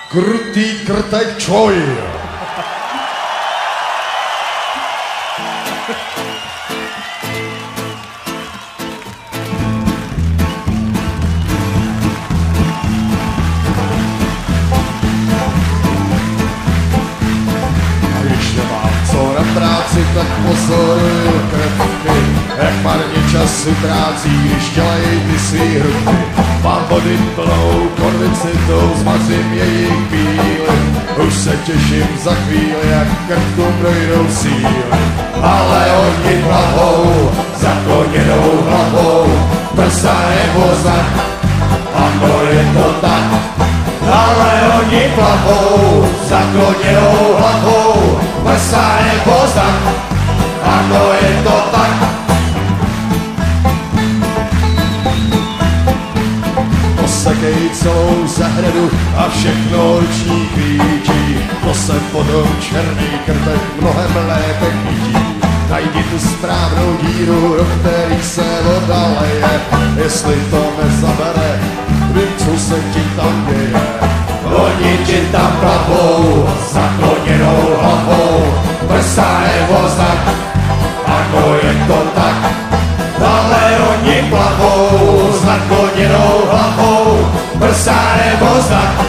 Krutý krtek čoj. Práci, tak pozoruju krtky, jak marně čas utrácí, když dělají ty svý hrudky. Mám vody plnou konvicitou, zmařím jejich bíly, už se těším za chvíli, jak krtku projdou síly. Ale oni plavou, zakloněnou hlavou, prsa nebo znak, ano je to tak. Ale oni plavou, zakloněnou hlavou, prsa nebo znak, ano je to tak. Posekej celou zahradu a všechno oční klíčí, to se potom černý krtek mnohem lépe chytí. Najdi tu správnou díru, do který se voda leje, jestli to nezabere, vím, co se ti tam děje. Oni ti tam plavou, zakloněnou hlavou, prsa nebo znak, ano je to tak. Ale oni plavou, zakloněnou hlavou, prsa nebo znak,